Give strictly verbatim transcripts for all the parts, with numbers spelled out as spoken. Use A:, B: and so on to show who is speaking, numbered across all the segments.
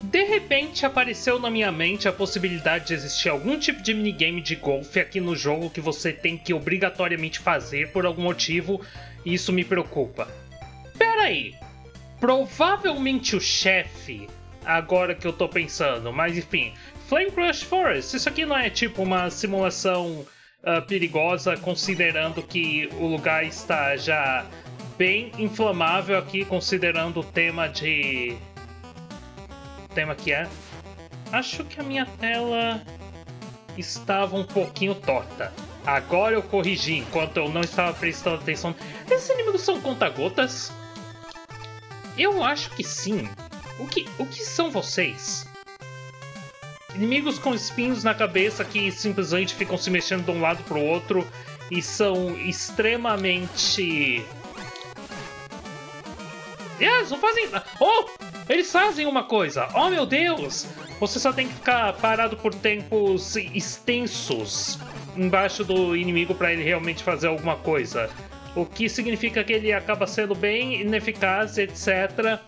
A: De repente apareceu na minha mente a possibilidade de existir algum tipo de minigame de golfe aqui no jogo que você tem que obrigatoriamente fazer por algum motivo, e isso me preocupa. Pera aí, provavelmente o chefe, agora que eu tô pensando, mas enfim, Flame Crush Forest, isso aqui não é tipo uma simulação uh, perigosa, considerando que o lugar está já bem inflamável aqui, considerando o tema de... O tema que é? Acho que a minha tela estava um pouquinho torta. Agora eu corrigi, enquanto eu não estava prestando atenção. Esses inimigos são conta-gotas? Eu acho que sim. O que, o que são vocês? Inimigos com espinhos na cabeça que simplesmente ficam se mexendo de um lado para o outro e são extremamente... Eles não fazem... Oh! Eles fazem uma coisa! Oh, meu Deus! Você só tem que ficar parado por tempos extensos embaixo do inimigo para ele realmente fazer alguma coisa. O que significa que ele acaba sendo bem ineficaz, etcétera.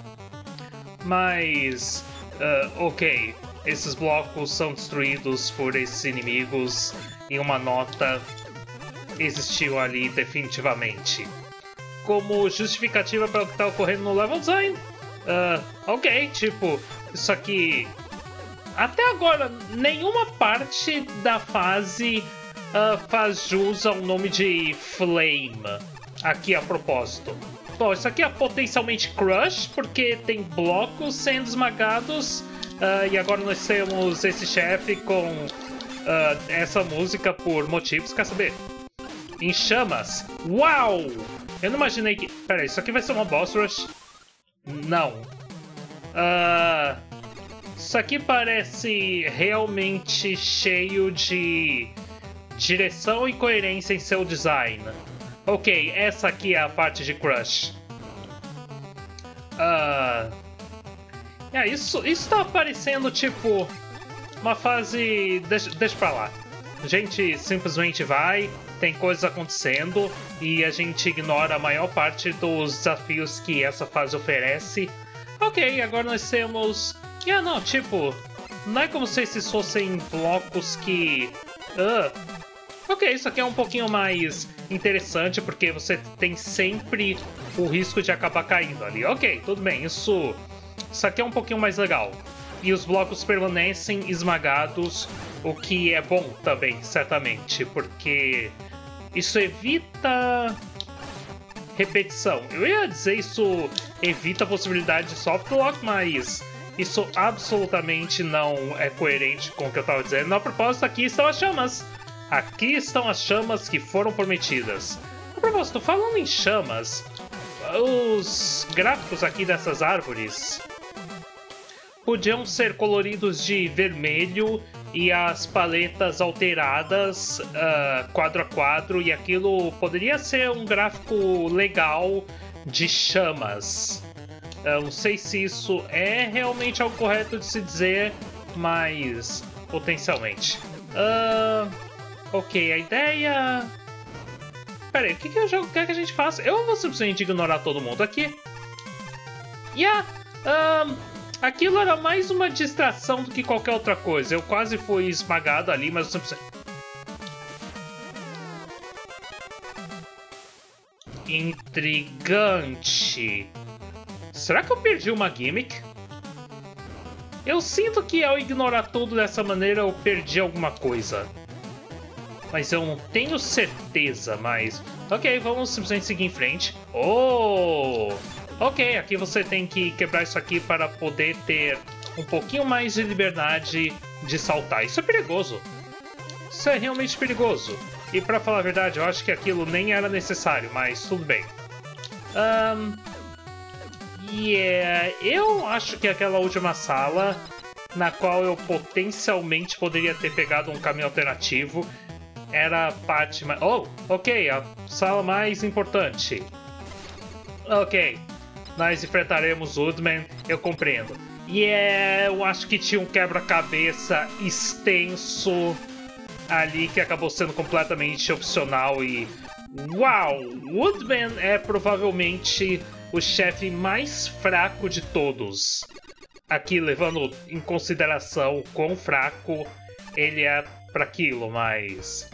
A: Mas... Uh, ok. Esses blocos são destruídos por esses inimigos e uma nota existiu ali definitivamente. Como justificativa para o que está ocorrendo no level design, uh, ok, tipo, isso aqui... Até agora, nenhuma parte da fase uh, faz jus ao nome de Flame, aqui a propósito. Bom, isso aqui é potencialmente Crush, porque tem blocos sendo esmagados, uh, e agora nós temos esse chefe com uh, essa música por motivos, quer saber? Em chamas. Uau! Eu não imaginei que... Pera aí, isso aqui vai ser uma boss rush? Não. Uh, isso aqui parece realmente cheio de direção e coerência em seu design. Ok, essa aqui é a parte de Crush. Uh, é, isso, isso tá parecendo tipo uma fase... Deixa, deixa pra lá. A gente simplesmente vai... Tem coisas acontecendo e a gente ignora a maior parte dos desafios que essa fase oferece. Ok, agora nós temos... Ah, não, tipo... Não é como se esses fossem blocos que... Uh, ok, isso aqui é um pouquinho mais interessante porque você tem sempre o risco de acabar caindo ali. Ok, tudo bem, isso... Isso aqui é um pouquinho mais legal. E os blocos permanecem esmagados, o que é bom também, certamente, porque... Isso evita repetição. Eu ia dizer isso evita a possibilidade de soft lock, mas isso absolutamente não é coerente com o que eu estava dizendo. A propósito, aqui estão as chamas. Aqui estão as chamas que foram prometidas. A propósito, falando em chamas, os gráficos aqui dessas árvores podiam ser coloridos de vermelho e as paletas alteradas uh, quadro a quadro, e aquilo poderia ser um gráfico legal de chamas. Eu não sei se isso é realmente algo correto de se dizer, mas potencialmente. Uh, ok, a ideia... Pera aí, o que, que o jogo quer que a gente faça? Eu vou simplesmente ignorar todo mundo aqui. Yeah, um... Aquilo era mais uma distração do que qualquer outra coisa. Eu quase fui esmagado ali, mas eu simplesmente... Intrigante. Será que eu perdi uma gimmick? Eu sinto que ao ignorar tudo dessa maneira eu perdi alguma coisa. Mas eu não tenho certeza, mas... Ok, vamos simplesmente seguir em frente. Oh! Ok, aqui você tem que quebrar isso aqui para poder ter um pouquinho mais de liberdade de saltar. Isso é perigoso. Isso é realmente perigoso. E pra falar a verdade, eu acho que aquilo nem era necessário, mas tudo bem. Um, yeah, eu acho que aquela última sala, na qual eu potencialmente poderia ter pegado um caminho alternativo, era a parte mais... Oh, ok, a sala mais importante. Ok. Nós enfrentaremos Woodman, eu compreendo. E yeah, eu acho que tinha um quebra-cabeça extenso ali que acabou sendo completamente opcional e... Uau! Woodman é provavelmente o chefe mais fraco de todos aqui levando em consideração o quão fraco ele é para aquilo, mas...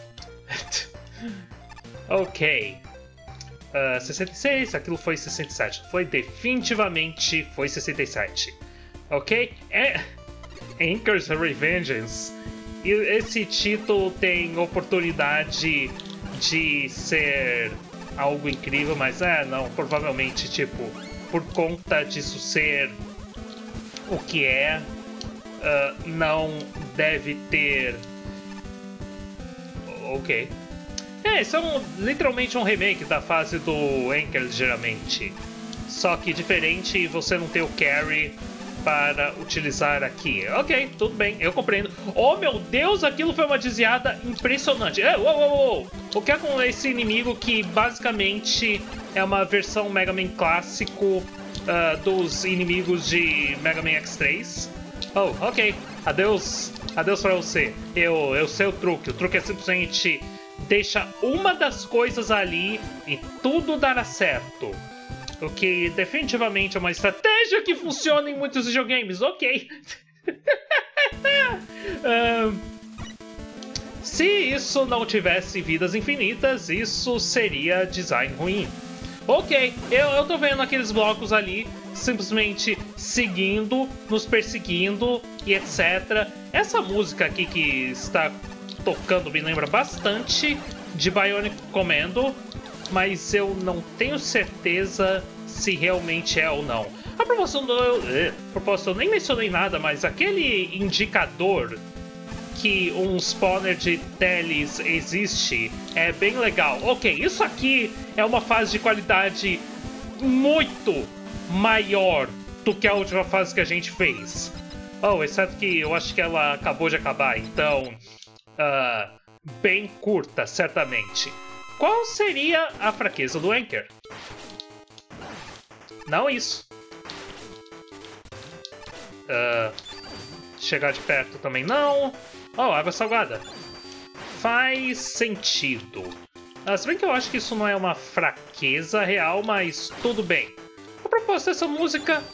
A: ok. Uh, sessenta e seis, aquilo foi sessenta e sete. Foi definitivamente foi sessenta e sete. Ok? É... Anchor's Revengeance. E esse título tem oportunidade de ser algo incrível, mas é, não, provavelmente, tipo, por conta disso ser o que é, uh, não deve ter... Ok. É, isso é um, literalmente um remake da fase do Anchor, ligeiramente. Só que diferente, você não tem o carry para utilizar aqui. Ok, tudo bem, eu compreendo. Oh, meu Deus, aquilo foi uma desviada impressionante. É, uou, uou, uou. O que é com esse inimigo que basicamente é uma versão Mega Man clássico uh, dos inimigos de Mega Man X três? Oh, ok. Adeus, adeus pra você. Eu, eu sei o truque. O truque é simplesmente deixa uma das coisas ali e tudo dará certo. O que definitivamente é uma estratégia que funciona em muitos videogames, ok. um, se isso não tivesse vidas infinitas, isso seria design ruim. Ok, eu, eu tô vendo aqueles blocos ali, simplesmente seguindo, nos perseguindo e etcétera. Essa música aqui que está tocando me lembra bastante de Bionic Commando, mas eu não tenho certeza se realmente é ou não. A propósito, eu, eh, propósito, eu nem mencionei nada, mas aquele indicador que um spawner de teles existe é bem legal. Ok, isso aqui é uma fase de qualidade muito maior do que a última fase que a gente fez. Oh, exceto que eu acho que ela acabou de acabar, então... Uh, bem curta, certamente. Qual seria a fraqueza do Anchor? Não isso. Uh, chegar de perto também não. Oh, água salgada. Faz sentido. Uh, se bem que eu acho que isso não é uma fraqueza real, mas tudo bem. A propósito dessa música...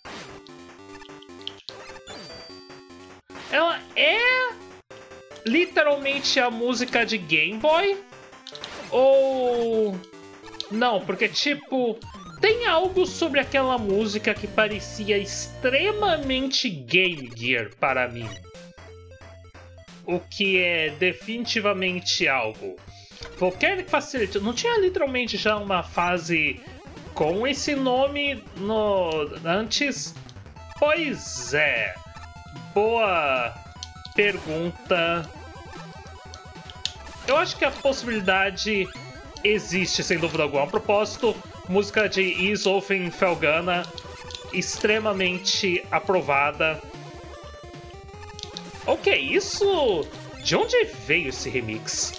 A: ela é... literalmente a música de Game Boy? Ou... não, porque tipo... tem algo sobre aquela música que parecia extremamente Game Gear para mim. O que é definitivamente algo. Qualquer facility... não tinha literalmente já uma fase com esse nome no... antes? Pois é. Boa... pergunta. Eu acho que a possibilidade existe, sem dúvida alguma. A propósito, música de Isolfin Felgana, extremamente aprovada. Ok, isso... de onde veio esse remix?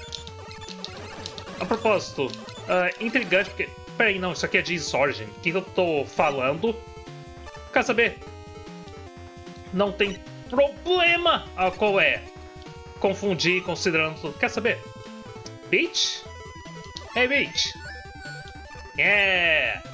A: A propósito, uh, intrigante, porque... peraí, não, isso aqui é de Origin. O que eu tô falando? Quer saber? Não tem problema! Ah, qual é? Confundir, considerando tudo. Quer saber? Beach? Hey, Beach! É!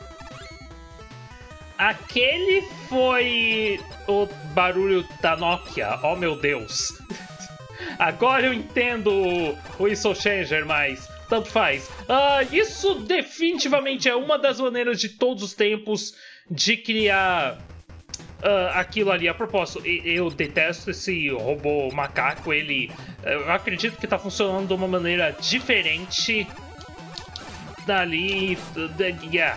A: Aquele foi o barulho da Nokia. Oh, meu Deus! Agora eu entendo o Whistle Changer, mas tanto faz. Ah, isso definitivamente é uma das maneiras de todos os tempos de criar... Uh, aquilo ali. A propósito, eu detesto esse robô macaco. Ele, eu acredito que tá funcionando de uma maneira diferente dali. Yeah.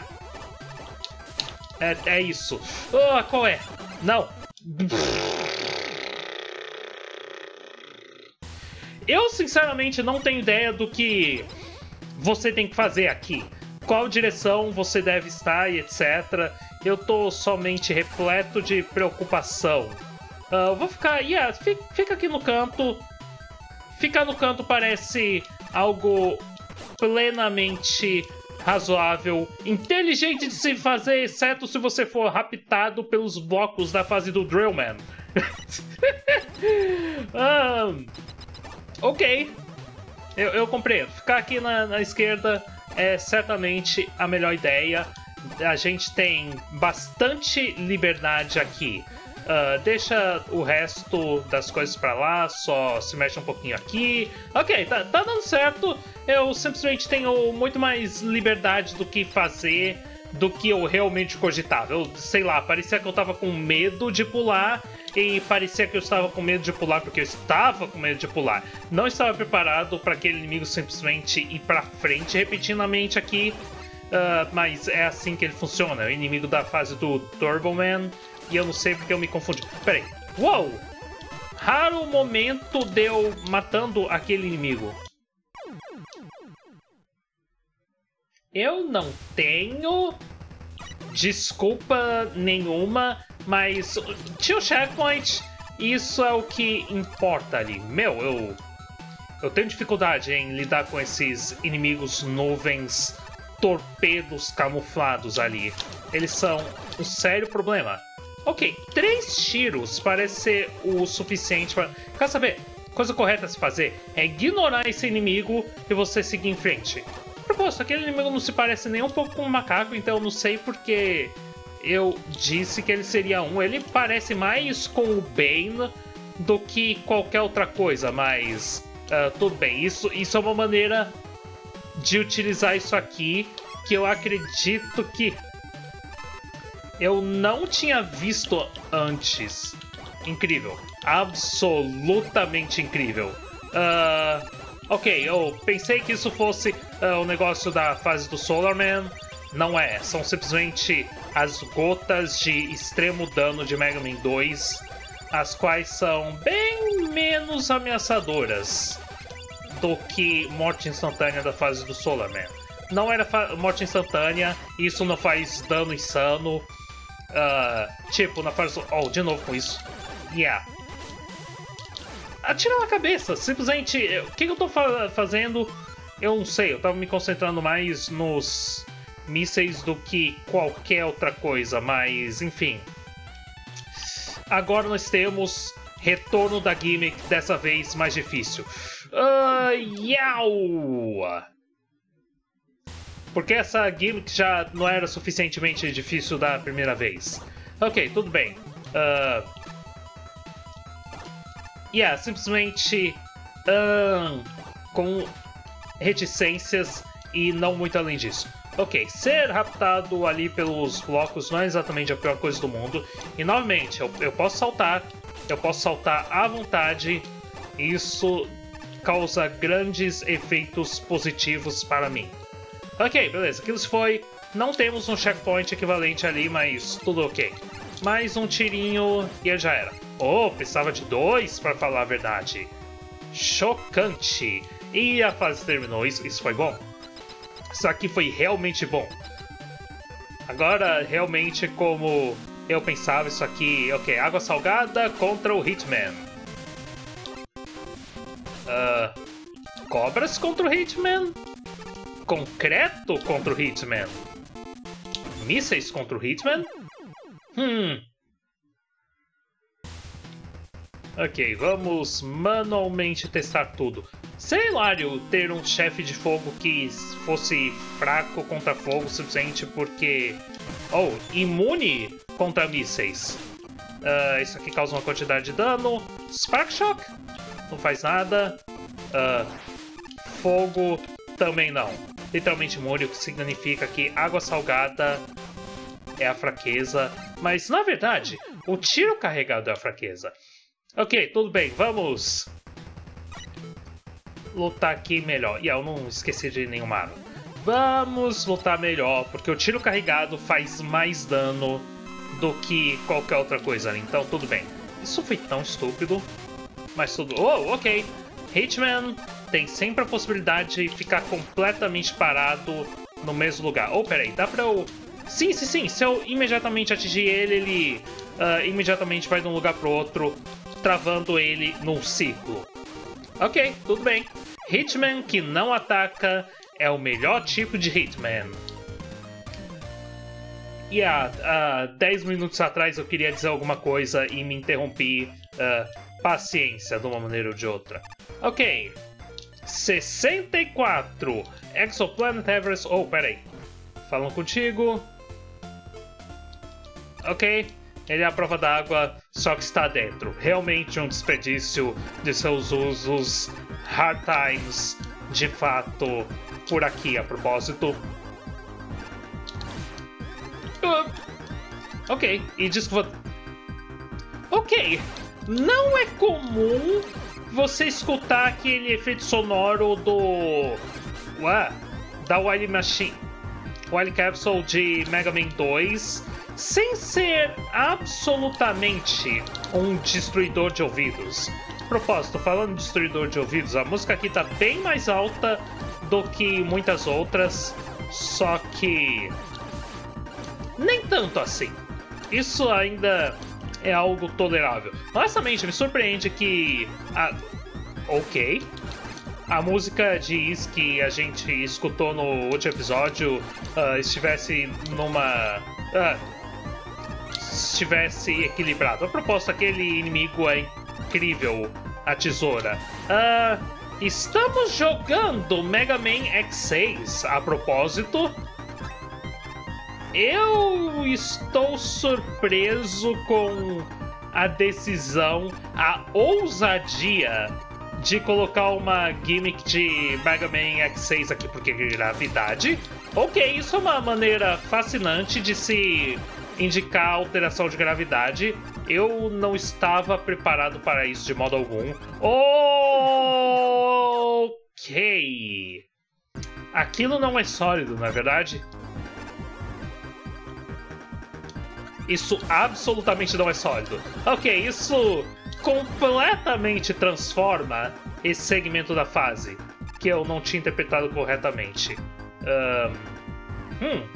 A: É, é isso. Oh, qual é? Não. Eu sinceramente não tenho ideia do que você tem que fazer aqui. Qual direção você deve estar e etcétera. Eu tô somente repleto de preocupação. Uh, eu vou ficar... Yeah, fica, fica aqui no canto. Ficar no canto parece algo plenamente razoável, inteligente de se fazer, exceto se você for raptado pelos blocos da fase do Drillman. um, ok. Eu, eu compreendo. Ficar aqui na, na esquerda é certamente a melhor ideia. a gente tem bastante liberdade aqui. Uh, deixa o resto das coisas pra lá, só se mexe um pouquinho aqui. Ok, tá, tá dando certo. Eu simplesmente tenho muito mais liberdade do que fazer do que eu realmente cogitava. Eu, sei lá, parecia que eu tava com medo de pular e parecia que eu estava com medo de pular porque eu estava com medo de pular. Não estava preparado para aquele inimigo simplesmente ir pra frente repetidamente aqui. Uh, mas é assim que ele funciona. É o inimigo da fase do Turbo Man. E eu não sei porque eu me confundi. Peraí. Uou! Raro momento de eu matando aquele inimigo. Eu não tenho desculpa nenhuma, mas tinha o checkpoint. Isso é o que importa ali. Meu, eu... Eu tenho dificuldade em lidar com esses inimigos nuvens, torpedos camuflados ali. Eles são um sério problema. Ok, três tiros parece ser o suficiente para... Quer saber? Coisa correta a se fazer é ignorar esse inimigo e você seguir em frente. Proposto, aquele inimigo não se parece nem um pouco com um macaco, então eu não sei porque eu disse que ele seria um. Ele parece mais com o Bane do que qualquer outra coisa, mas... Uh, tudo bem, isso, isso é uma maneira de utilizar isso aqui que eu acredito que eu não tinha visto antes. Incrível. Absolutamente incrível. Uh, ok, eu pensei que isso fosse uh, o negócio da fase do Solar Man. Não é. São simplesmente as gotas de extremo dano de Mega Man dois, as quais são bem menos ameaçadoras do que morte instantânea da fase do Solar Man. Não era morte instantânea, isso não faz dano insano. Uh, tipo, na fase... Oh, de novo com isso. Yeah. Atira na cabeça, simplesmente... O que, que eu tô fa fazendo? Eu não sei, eu tava me concentrando mais nos mísseis do que qualquer outra coisa, mas enfim. Agora nós temos retorno da gimmick, dessa vez mais difícil. Uh, yau! Porque essa gimmick já não era suficientemente difícil da primeira vez. Ok, tudo bem. Uh... Yeah, simplesmente... Uh, com reticências e não muito além disso. Ok, ser raptado ali pelos blocos não é exatamente a pior coisa do mundo. E novamente, eu, eu posso saltar, eu posso saltar à vontade. Isso causa grandes efeitos positivos para mim. Ok, beleza, aquilo se foi. Não temos um checkpoint equivalente ali, mas tudo ok. Mais um tirinho e ele já era. Oh, precisava de dois para falar a verdade. Chocante. E a fase terminou, isso, isso foi bom. Isso aqui foi realmente bom. Agora, realmente, como eu pensava, isso aqui... Ok, água salgada contra o Hitman. Uh, cobras contra o Hitman? Concreto contra o Hitman? Mísseis contra o Hitman? Hum... Ok, vamos manualmente testar tudo. Seria hilário ter um chefe de fogo que fosse fraco contra fogo simplesmente porque... Oh, imune contra mísseis. Uh, isso aqui causa uma quantidade de dano. Spark Shock? Não faz nada. Uh, fogo também não. Literalmente imune, o que significa que água salgada é a fraqueza. Mas, na verdade, o tiro carregado é a fraqueza. Ok, tudo bem, vamos lutar aqui melhor. E yeah, eu não esqueci de nenhuma arma. Vamos lutar melhor, porque o tiro carregado faz mais dano do que qualquer outra coisa ali. Então, tudo bem. Isso foi tão estúpido, mas tudo... Oh, ok. Hitman tem sempre a possibilidade de ficar completamente parado no mesmo lugar. Oh, peraí, dá pra eu... Sim, sim, sim. Se eu imediatamente atingir ele, ele uh, imediatamente vai de um lugar pro outro, travando ele num ciclo. Ok, tudo bem. Hitman que não ataca é o melhor tipo de Hitman. E há uh, dez minutos atrás eu queria dizer alguma coisa e me interrompi. Uh, paciência, de uma maneira ou de outra. Ok. sessenta e quatro. Exoplanet Everest... Oh, peraí. Falam contigo. ok? Ele é a prova d'água, só que está dentro. Realmente um desperdício de seus usos. Hard times, de fato, por aqui, a propósito. Uh, ok, e diz que vou... Ok, não é comum você escutar aquele efeito sonoro do... Ué, da Wily Machine... Wily Capsule de Mega Man dois... sem ser absolutamente um destruidor de ouvidos. Propósito, falando de destruidor de ouvidos, a música aqui tá bem mais alta do que muitas outras, só que nem tanto assim. Isso ainda é algo tolerável. Honestamente, me surpreende que a... ok, a música diz que a gente escutou no último episódio uh, estivesse numa... Uh, estivesse equilibrado. A propósito, aquele inimigo é incrível, a tesoura. Uh, estamos jogando Mega Man X seis, a propósito. Eu estou surpreso com a decisão, a ousadia de colocar uma gimmick de Mega Man X seis aqui, porque gravidade. Ok, isso é uma maneira fascinante de se indicar alteração de gravidade. Eu não estava preparado para isso de modo algum. Ok. Aquilo não é sólido, não é verdade? Isso absolutamente não é sólido. Ok, isso completamente transforma esse segmento da fase, que eu não tinha interpretado corretamente. Um... Hum...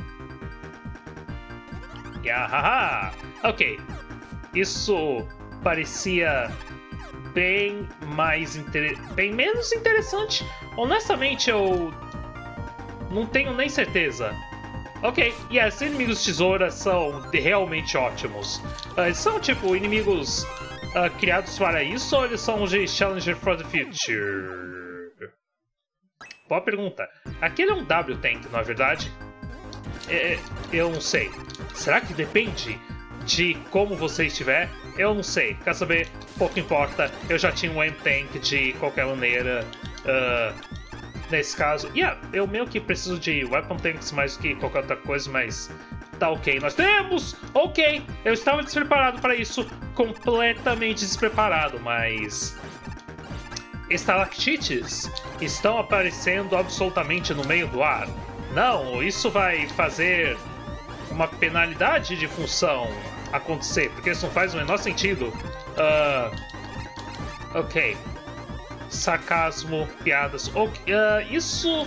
A: Yahaha! Ok, isso parecia bem mais inter... bem menos interessante. Honestamente, eu não tenho nem certeza. Ok, e yeah, esses inimigos tesoura são realmente ótimos. Uh, eles são tipo inimigos uh, criados para isso, ou eles são de Challenger for the Future? Boa pergunta. Aquele é um W-Tank, não é verdade? É, eu não sei. Será que depende de como você estiver? Eu não sei. Quer saber? Pouco importa. Eu já tinha um M-Tank de qualquer maneira. Uh, nesse caso. Yeah, eu meio que preciso de Weapon Tanks mais do que qualquer outra coisa, mas tá ok. Nós temos! Ok! Eu estava despreparado para isso. Completamente despreparado, mas... estalactites estão aparecendo absolutamente no meio do ar. Não, isso vai fazer uma penalidade de função acontecer, porque isso não faz o menor sentido. Uh, ok. Sarcasmo, piadas. Okay. Uh, isso...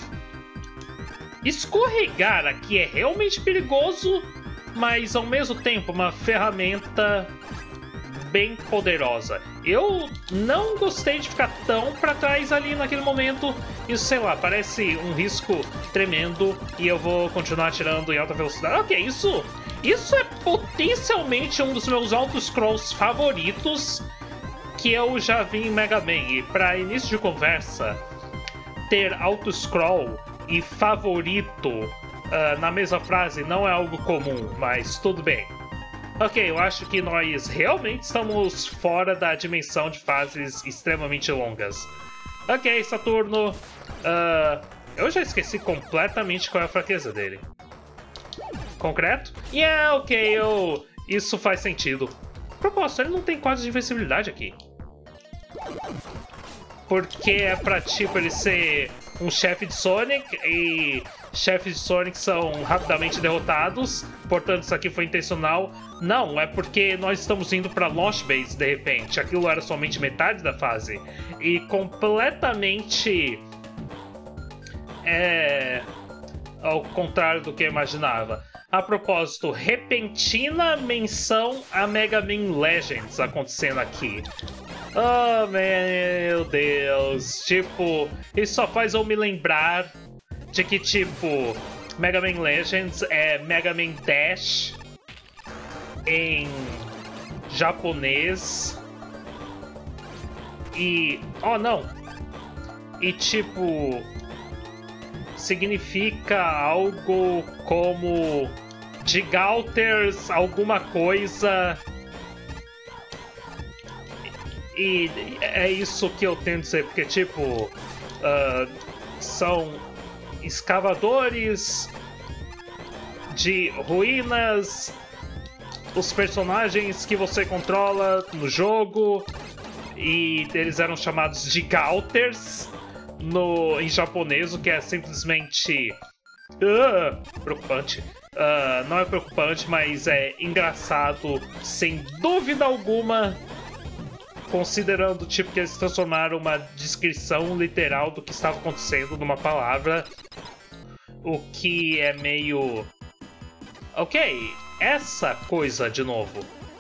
A: Escorregar aqui é realmente perigoso, mas ao mesmo tempo uma ferramenta bem poderosa. Eu não gostei de ficar tão pra trás ali naquele momento. Isso, sei lá, parece um risco tremendo e eu vou continuar atirando em alta velocidade. Ok, isso, isso é potencialmente um dos meus auto-scrolls favoritos que eu já vi em Mega Man. E pra início de conversa, ter auto-scroll e favorito uh, na mesma frase não é algo comum, mas tudo bem. Ok, eu acho que nós realmente estamos fora da dimensão de fases extremamente longas. Ok, Saturno. Uh, eu já esqueci completamente qual é a fraqueza dele. Concreto? Yeah, ok, eu... isso faz sentido. Propósito, ele não tem quadros de invencibilidade aqui. Porque é pra, tipo, ele ser um chefe de Sonic e chefes de Sonic são rapidamente derrotados, portanto isso aqui foi intencional. Não, é porque nós estamos indo pra Lost Base de repente. Aquilo era somente metade da fase. E completamente... é... ao contrário do que eu imaginava. A propósito, repentina menção a Mega Man Legends acontecendo aqui. Oh, meu Deus. Tipo, isso só faz eu me lembrar de que, tipo, Mega Man Legends é Mega Man Dash em japonês. E... oh, não. E, tipo... significa algo como de Galters, alguma coisa. E é isso que eu tento dizer, porque, tipo, uh, são escavadores de ruínas, os personagens que você controla no jogo, e eles eram chamados de Galters no, em japonês, o que é simplesmente uh, preocupante. Uh, não é preocupante, mas é engraçado, sem dúvida alguma, considerando tipo, que eles transformaram uma descrição literal do que estava acontecendo numa palavra, o que é meio... Ok, essa coisa de novo.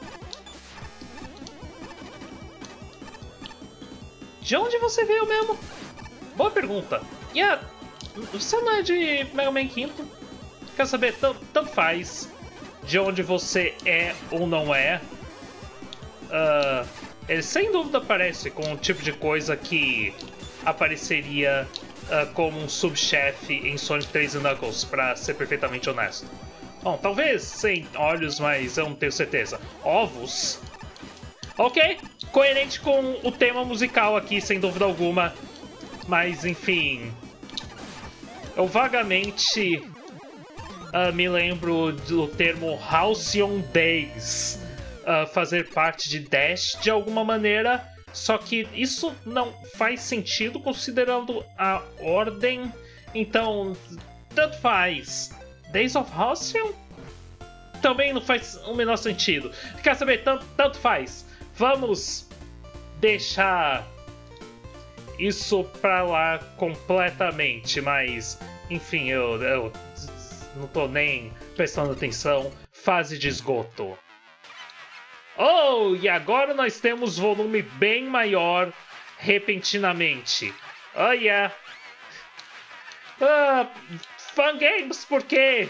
A: De onde você veio mesmo? Boa pergunta. Yeah, você não é de Mega Man quinto? Quer saber? Tanto, tanto faz de onde você é ou não é. Uh, ele sem dúvida aparece com um tipo de coisa que apareceria uh, como um subchefe em Sonic três e Knuckles, pra ser perfeitamente honesto. Bom, talvez sem olhos, mas eu não tenho certeza. Ovos? Ok, coerente com o tema musical aqui, sem dúvida alguma. Mas, enfim... Eu vagamente uh, me lembro do termo Halcyon Days uh, fazer parte de Dash de alguma maneira. Só que isso não faz sentido considerando a ordem. Então, tanto faz. Days of Halcyon? Também não faz o menor sentido. Quer saber? Tanto, tanto faz. Vamos deixar isso pra lá completamente, mas enfim, eu, eu não tô nem prestando atenção. Fase de esgoto. Oh, e agora nós temos volume bem maior repentinamente. Oh yeah. Ah, Fun Games, por quê?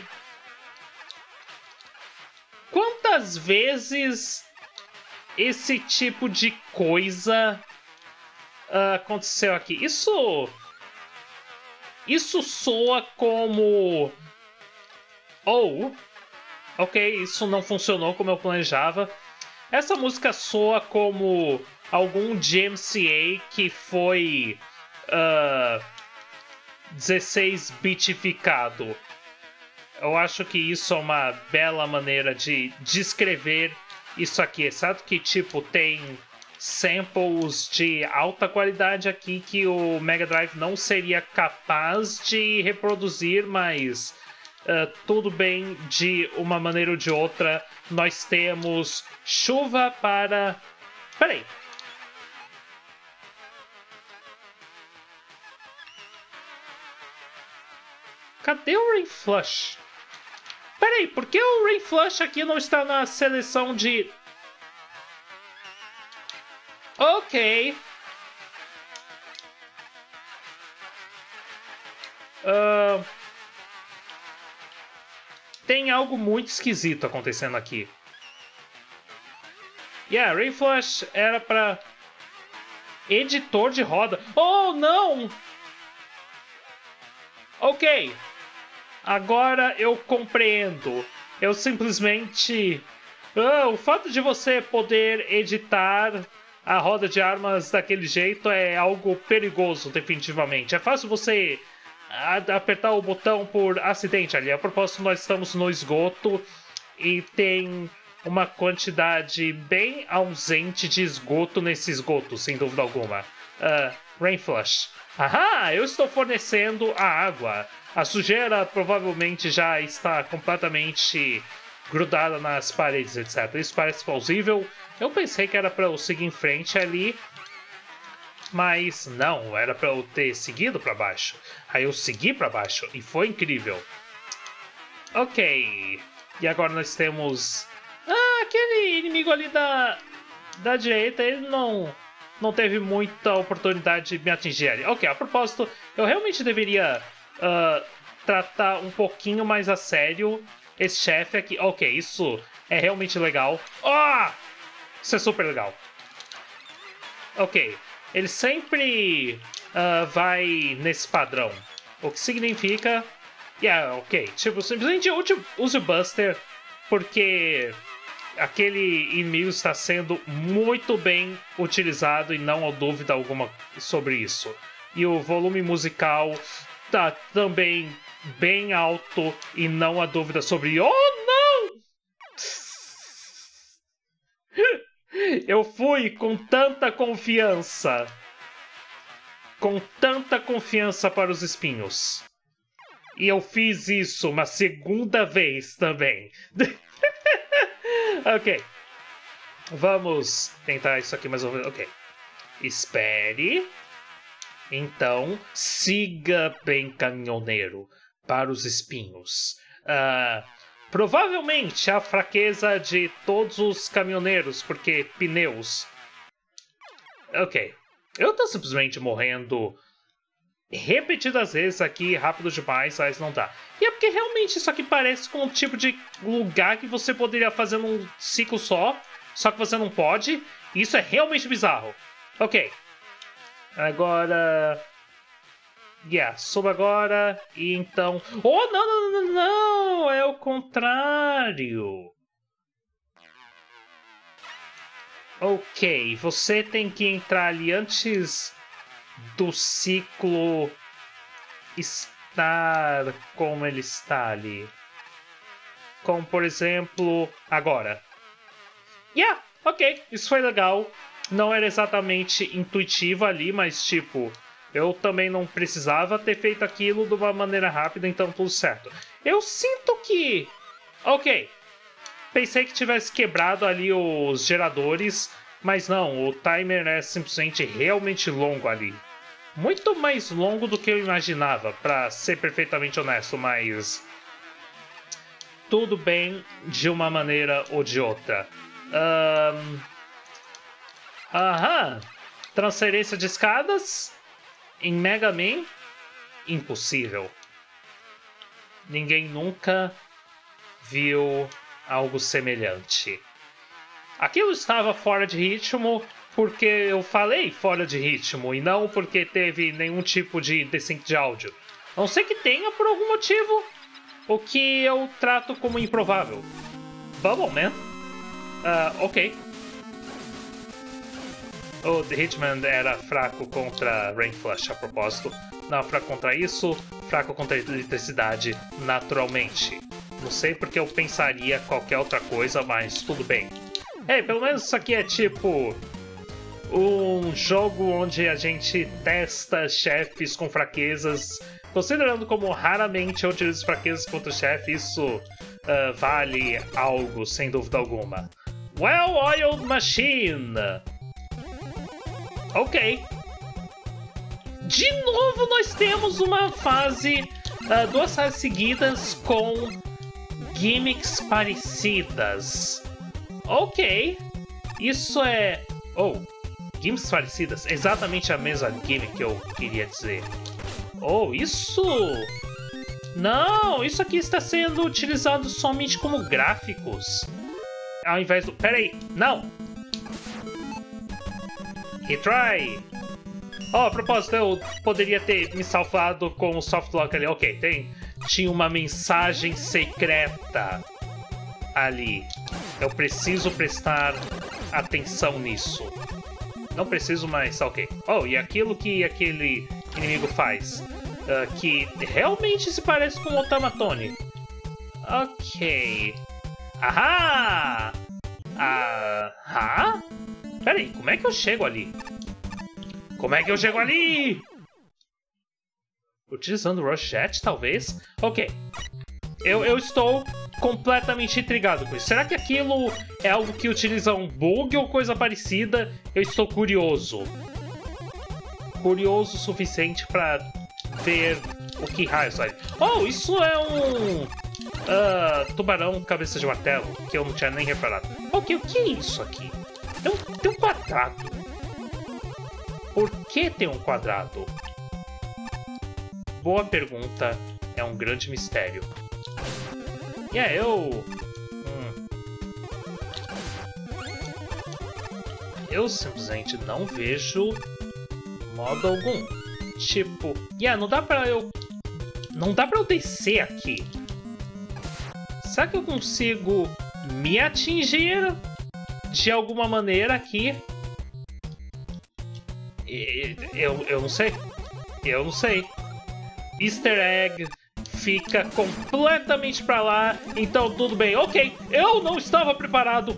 A: Quantas vezes esse tipo de coisa uh, aconteceu aqui? Isso... Isso soa como... Oh, ok, isso não funcionou como eu planejava. Essa música soa como algum G M C A que foi uh, dezesseis bitificado. Eu acho que isso é uma bela maneira de descrever isso aqui. Exceto que, tipo, tem samples de alta qualidade aqui que o Mega Drive não seria capaz de reproduzir, mas uh, tudo bem, de uma maneira ou de outra. Nós temos chuva para... Peraí. Cadê o Rain Flush? Peraí, por que o Rain Flush aqui não está na seleção de... Ok. Uh... Tem algo muito esquisito acontecendo aqui. Yeah, Rain Flush era para editor de roda. Oh, não! Ok. Agora eu compreendo. Eu simplesmente... Ah, o fato de você poder editar a roda de armas daquele jeito é algo perigoso, definitivamente. É fácil você apertar o botão por acidente ali. A propósito, nós estamos no esgoto e tem uma quantidade bem ausente de esgoto nesse esgoto, sem dúvida alguma. Uh, Rain Flush. Ahá, eu estou fornecendo a água. A sujeira provavelmente já está completamente grudada nas paredes, etcétera. Isso parece plausível. Eu pensei que era para eu seguir em frente ali, mas não, era para eu ter seguido para baixo. Aí eu segui para baixo e foi incrível. Ok, e agora nós temos... Ah, aquele inimigo ali da, da direita, ele não, não teve muita oportunidade de me atingir ali. Ok, a propósito, eu realmente deveria... Uh, tratar um pouquinho mais a sério esse chefe aqui. Ok, isso é realmente legal. Ah! Oh! Isso é super legal. Ok, ele sempre uh, vai nesse padrão. O que significa Yeah, ok. Tipo, simplesmente use, use o Buster, porque aquele inimigo está sendo muito bem utilizado e não há dúvida alguma sobre isso. E o volume musical tá também bem alto e não há dúvida sobre... Oh, não! Eu fui com tanta confiança. Com tanta confiança para os espinhos. E eu fiz isso uma segunda vez também. Ok. Vamos tentar isso aqui mais uma vez. Ok. Espere. Então, siga bem, caminhoneiro, para os espinhos. Uh, provavelmente a fraqueza de todos os caminhoneiros, porque pneus. Ok. Eu tô simplesmente morrendo repetidas vezes aqui, rápido demais, mas não dá. E é porque realmente isso aqui parece com um tipo de lugar que você poderia fazer num ciclo só, só que você não pode. E isso é realmente bizarro. Ok. Agora... Yeah, suba agora e então... Oh, não, não, não, não! É o contrário. Ok, você tem que entrar ali antes do ciclo estar como ele está ali. Como, por exemplo, agora. Yeah, ok, isso foi legal. Não era exatamente intuitivo ali, mas tipo, eu também não precisava ter feito aquilo de uma maneira rápida, então tudo certo. Eu sinto que... Ok. Pensei que tivesse quebrado ali os geradores, mas não, o timer é simplesmente realmente longo ali. Muito mais longo do que eu imaginava, pra ser perfeitamente honesto, mas... Tudo bem de uma maneira ou de outra. Um... Aham. Transferência de escadas em Mega Man? Impossível. Ninguém nunca viu algo semelhante. Aquilo estava fora de ritmo porque eu falei fora de ritmo e não porque teve nenhum tipo de desync de áudio. A não ser que tenha por algum motivo, o que eu trato como improvável. Bubble Man? Uh, ok. O The Hitman era fraco contra Rain Flush, a propósito. Não, fraco contra isso, fraco contra eletricidade, naturalmente. Não sei porque eu pensaria qualquer outra coisa, mas tudo bem. É, pelo menos isso aqui é tipo... um jogo onde a gente testa chefes com fraquezas. Considerando como raramente eu utilizo fraquezas contra o chefe, isso uh, vale algo, sem dúvida alguma. Well-oiled machine! Ok. De novo nós temos uma fase, uh, duas fases seguidas com gimmicks parecidas. Ok. Isso é... Oh, gimmicks parecidas? Exatamente a mesma gimmick que eu queria dizer. Oh, isso... Não, isso aqui está sendo utilizado somente como gráficos. Ao invés do... Pera aí, não! Retry! Oh, a propósito, eu poderia ter me salvado com o softlock ali. Ok, tem... Tinha uma mensagem secreta ali. Eu preciso prestar atenção nisso. Não preciso, mas ok. Oh, e aquilo que aquele inimigo faz, uh, que realmente se parece com o Otamatone. Ok. Ahá! Ahá? Pera aí, como é que eu chego ali? Como é que eu chego ali? Utilizando o Rush Jet, talvez? Ok. Eu, eu estou completamente intrigado com isso. Será que aquilo é algo que utiliza um bug ou coisa parecida? Eu estou curioso. Curioso o suficiente para ver o que raios sai. Oh, isso é um... Uh, tubarão cabeça de martelo, que eu não tinha nem reparado. Ok, o que é isso aqui? Tem um, tem um quadrado. Por que tem um quadrado? Boa pergunta. É um grande mistério. E yeah, eu... Hum. Eu simplesmente não vejo modo algum. Tipo... Yeah, não dá pra eu Não dá pra eu descer aqui. Será que eu consigo me atingir de alguma maneira aqui? Eu, eu não sei. Eu não sei. Easter egg fica completamente pra lá. Então tudo bem. Ok, eu não estava preparado.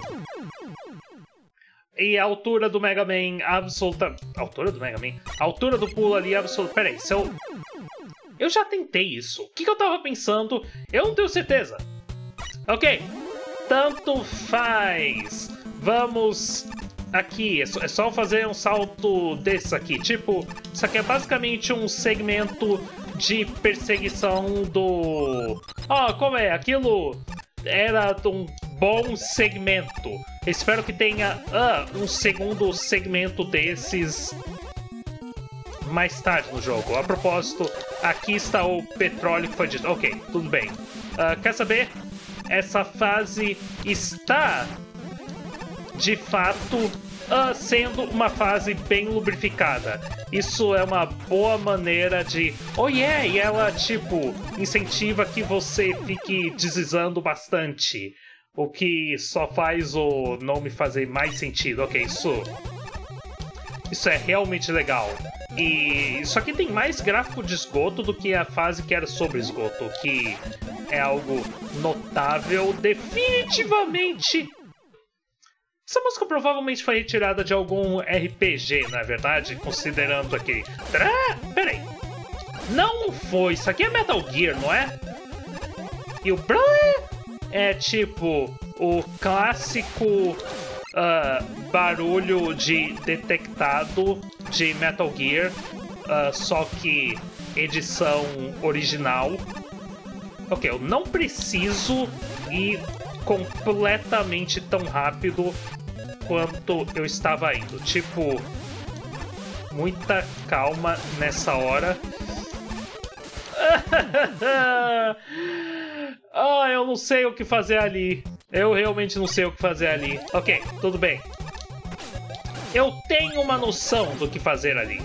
A: E a altura do Mega Man absoluta... A altura do Mega Man? A altura do pulo ali absoluta... Peraí, se eu... Eu já tentei isso. O que, que eu tava pensando? Eu não tenho certeza. Ok. Tanto faz. Vamos... Aqui. É só, é só fazer um salto desse aqui. Tipo, isso aqui é basicamente um segmento de perseguição do... Ó, oh, como é? Aquilo era um bom segmento. Espero que tenha ah, um segundo segmento desses mais tarde no jogo. A propósito, aqui está o petróleo que foi dito. Ok, tudo bem. Uh, quer saber? Essa fase está, de fato, uh, sendo uma fase bem lubrificada. Isso é uma boa maneira de... Oh yeah! E ela, tipo, incentiva que você fique deslizando bastante. O que só faz o nome fazer mais sentido. Ok, isso... Isso é realmente legal. E isso aqui tem mais gráfico de esgoto do que a fase que era sobre esgoto, que é algo notável. Definitivamente... Essa música provavelmente foi retirada de algum R P G, não é verdade? Considerando aqui... Ah, peraí. Não foi. Isso aqui é Metal Gear, não é? E o... É tipo o clássico uh, barulho de detectado de Metal Gear, uh, só que edição original. Ok, eu não preciso ir completamente tão rápido quanto eu estava indo. Tipo, muita calma nessa hora. Ah, eu não sei o que fazer ali. Eu realmente não sei o que fazer ali. Ok, tudo bem. Eu tenho uma noção do que fazer ali.